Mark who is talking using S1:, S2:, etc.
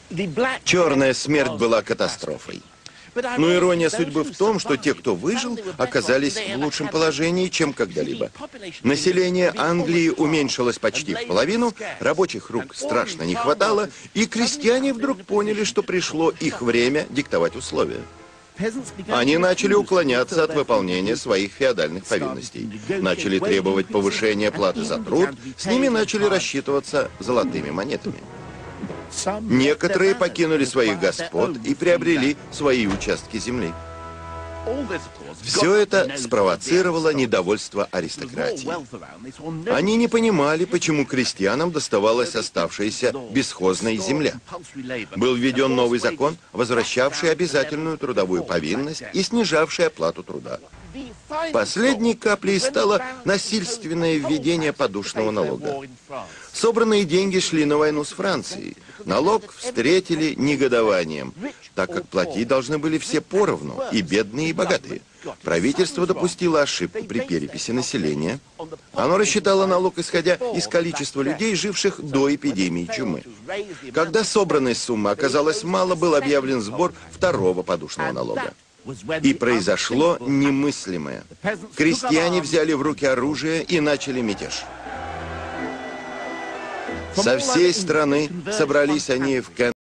S1: Черная смерть была катастрофой. Но ирония судьбы в том, что те, кто выжил, оказались в лучшем положении, чем когда-либо. Население Англии уменьшилось почти в половину, рабочих рук страшно не хватало, и крестьяне вдруг поняли, что пришло их время диктовать условия. Они начали уклоняться от выполнения своих феодальных повинностей, начали требовать повышения платы за труд, с ними начали рассчитываться золотыми монетами. Некоторые покинули своих господ и приобрели свои участки земли. Все это спровоцировало недовольство аристократии. Они не понимали, почему крестьянам доставалась оставшаяся бесхозная земля. Был введен новый закон, возвращавший обязательную трудовую повинность и снижавший оплату труда. Последней каплей стало насильственное введение подушного налога. Собранные деньги шли на войну с Францией. Налог встретили негодованием, так как платить должны были все поровну, и бедные, и богатые. Правительство допустило ошибку при переписи населения. Оно рассчитало налог, исходя из количества людей, живших до эпидемии чумы. Когда собранной суммы оказалось мало, был объявлен сбор второго подушного налога. И произошло немыслимое. Крестьяне взяли в руки оружие и начали мятеж. Со всей страны собрались они в